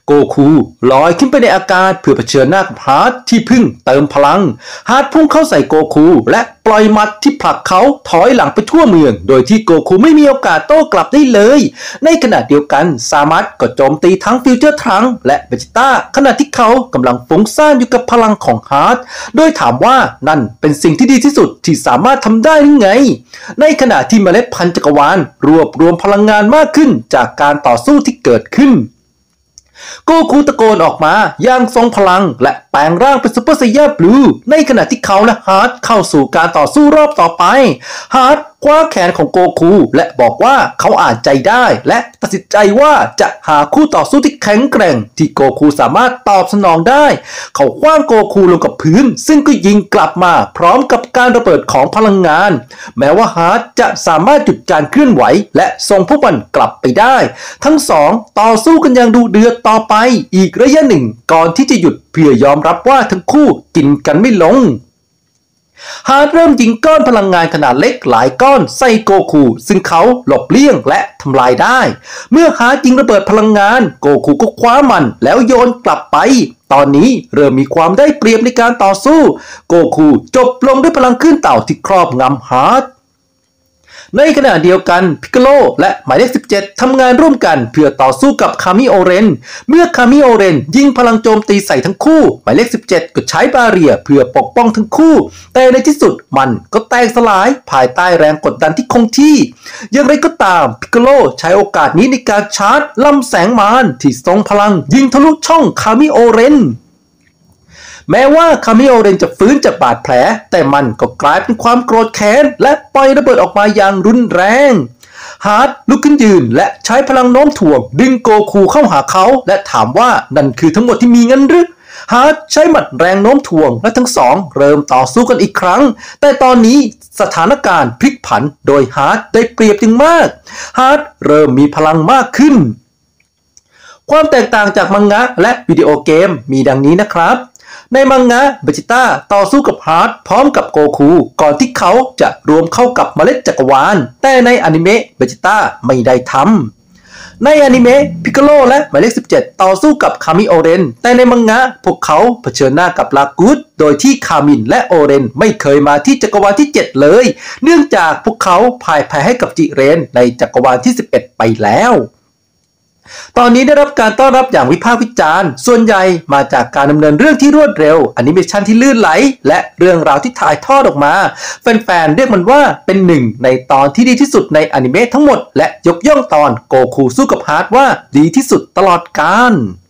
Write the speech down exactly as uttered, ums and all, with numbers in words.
โกคูลอยขึ้นไปในอากาศเพื่อเผชิญหน้ากับฮาร์ดที่พึ่งเติมพลังฮาร์ดพุ่งเข้าใส่โกคูและปล่อยหมัดที่ผลักเขาถอยหลังไปทั่วเมืองโดยที่โกคูไม่มีโอกาสโต้กลับได้เลยในขณะเดียวกันซามัสก็โจมตีทั้งฟิวเจอร์ทรังและเบจิต้าขณะที่เขากำลังฟุ้งซ่านอยู่กับพลังของฮาร์ดโดยถามว่านั่นเป็นสิ่งที่ดีที่สุดที่สามารถทำได้หรือไงในขณะที่เมล็ดพันธุ์จักรวาลรวบรวมพลังงานมากขึ้นจากการต่อสู้ที่เกิดขึ้นโกคูตะโกนออกมาอย่างทรงพลังและแปลงร่างเป็นซูเปอร์ไซย่าบลูในขณะที่เขาและฮาร์ดเข้าสู่การต่อสู้รอบต่อไปฮาร์ดคว้าแขนของโกคูและบอกว่าเขาอ่านใจได้และตัดสินใจว่าจะหาคู่ต่อสู้ที่แข็งแกร่งที่โกคูสามารถตอบสนองได้เขาคว้างโกคูลงกับพื้นซึ่งก็ยิงกลับมาพร้อมกับการระเบิดของพลังงานแม้ว่าฮาร์ดจะสามารถหยุดการเคลื่อนไหวและส่งพวกมันกลับไปได้ทั้งสองต่อสู้กันอย่างดุเดือดต่อไปอีกระยะหนึ่งก่อนที่จะหยุดเพื่อยอมรับว่าทั้งคู่กินกันไม่ลงฮาร์ดเริ่มยิงก้อนพลังงานขนาดเล็กหลายก้อนใส่โกคูซึ่งเขาหลบเลี่ยงและทำลายได้เมื่อฮาร์ดยิงระเบิดพลังงานโกคูก็คว้ามันแล้วโยนกลับไปตอนนี้เริ่มมีความได้เปรียบในการต่อสู้โกคูจบลงด้วยพลังคลื่นเต่าที่ครอบงำฮาร์ดในขณะเดียวกันพิกโกโลและหมายเลขสิบเจ็ดทำงานร่วมกันเพื่อต่อสู้กับคามิโอเรนเมื่อคามิโอเรนยิงพลังโจมตีใส่ทั้งคู่หมายเลขสิบเจ็ดก็ใช้บาเรียเพื่อปกป้องทั้งคู่แต่ในที่สุดมันก็แตกสลายภายใต้แรงกดดันที่คงที่อย่างไรก็ตามพิกโกโลใช้โอกาสนี้ในการชาร์จลำแสงมารที่ทรงพลังยิงทะลุช่องคามิโอเรนแม้ว่าคามิโอเรนจะฟื้นจากบาดแผลแต่มันก็กลายเป็นความโกรธแค้นและปล่อยระเบิดออกมาอย่างรุนแรงฮาร์ดลุกขึ้นยืนและใช้พลังโน้มถ่วงดึงโกคูเข้าหาเขาและถามว่านั่นคือทั้งหมดที่มีงั้นหรือฮาร์ดใช้หมัดแรงโน้มถ่วงและทั้งสองเริ่มต่อสู้กันอีกครั้งแต่ตอนนี้สถานการณ์พลิกผันโดยฮาร์ดได้เปรียบอย่างมากฮาร์ดเริ่มมีพลังมากขึ้นความแตกต่างจากมังงะและวิดีโอเกมมีดังนี้นะครับในมังงะเบจิต้าต่อสู้กับฮาร์ดพร้อมกับโกคูก่อนที่เขาจะรวมเข้ากับเมล็ดจักรวาลแต่ในอนิเมะเบจิต้าไม่ได้ทำในอนิเมะพิกโกโลและหมายเลขสิบเจ็ดต่อสู้กับคามิโอเรนแต่ในมังงะพวกเขาเผชิญหน้ากับลากูดโดยที่คามินและโอเรนไม่เคยมาที่จักรวาลที่เจ็ดเลยเนื่องจากพวกเขาพ่ายแพ้ให้กับจิเรนในจักรวาลที่สิบเอ็ดไปแล้วตอนนี้ได้รับการต้อนรับอย่างวิพากษ์วิจารณ์ส่วนใหญ่มาจากการดำเนินเรื่องที่รวดเร็วแอนิเมชันที่ลื่นไหลและเรื่องราวที่ถ่ายทอดออกมาแฟนๆเรียกมันว่าเป็นหนึ่งในตอนที่ดีที่สุดในอนิเมะทั้งหมดและยกย่องตอนโกคูสู้กับฮาร์ดว่าดีที่สุดตลอดกาล